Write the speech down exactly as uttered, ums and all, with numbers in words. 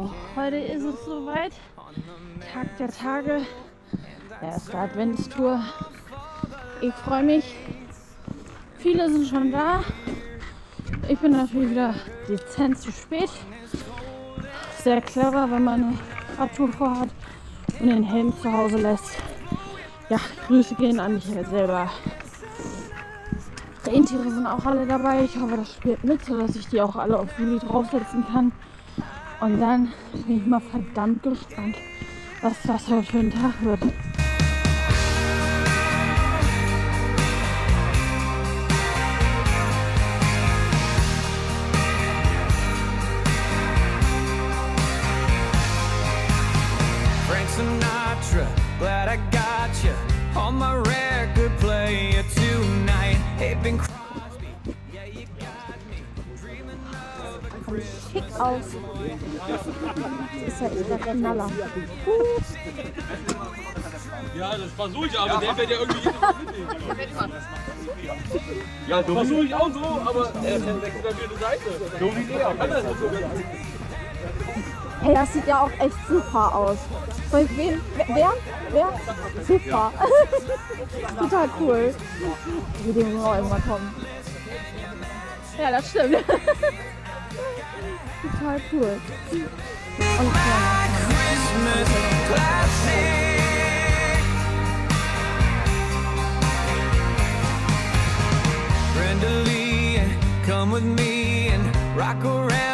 So, heute ist es soweit. Tag der Tage. Erste Adventstour. Ich freue mich. Viele sind schon da. Ich bin natürlich wieder dezent zu spät. Sehr clever, wenn man eine Radtour vorhat und den Helm zu Hause lässt. Ja, Grüße gehen an Michael selber. Rentiere sind auch alle dabei. Ich hoffe, das spielt mit, sodass ich die auch alle auf Juli draufsetzen kann. Und dann bin ich mal verdammt gespannt, was das heute für ein Tag wird. Frank Sinatra, glad I got you on my record player tonight. Hey, Bing Crosby, yeah, you got me dreaming of a Schick aus. Das ist ja echt der Knaller. Ja, das versuche ich, aber der wird ja irgendwie jedes Mal mitnehmen. Ja, das versuche ich auch so, aber er wechselt dann wieder die Seite. So wie der. Kann das nicht so ganz gut. Hey, das sieht ja auch echt super aus. Soll ich wen? Wer? Wer? Super. Total cool. Wie dem wir auch irgendwann kommen. Ja, das stimmt. Total cool. Und Christmas classic. Brenda Lee, come with me and rock around.